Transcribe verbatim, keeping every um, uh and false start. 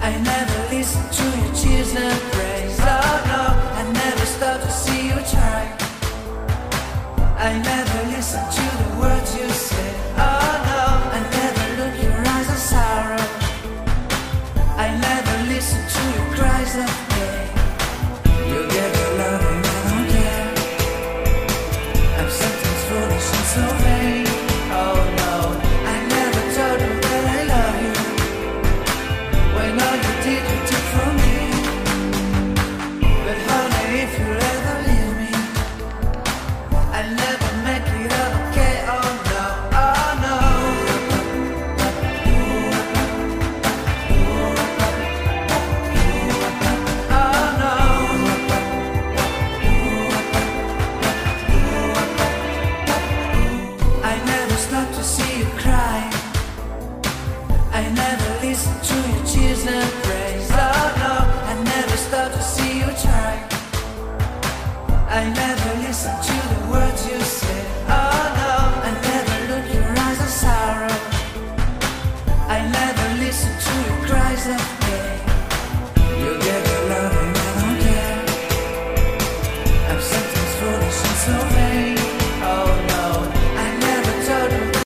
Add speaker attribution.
Speaker 1: I never listen to your cheers and praise. Oh no, I never stop to see you try. I never listen to the words you say. Oh no, I never look your eyes of sorrow. I never listen to your cries of pain. You get your loving, I don't care. I'm sometimes foolish and so vain. Oh no, I never told you that I love you, when all you did you took from me. But honey, if you ever leave me, I'll never make it okay. Oh no, oh no. Oh no. I never stop to see you cry. I never listen to your cheers and praise. Oh no, I never stop to see you try. I never listen to the words you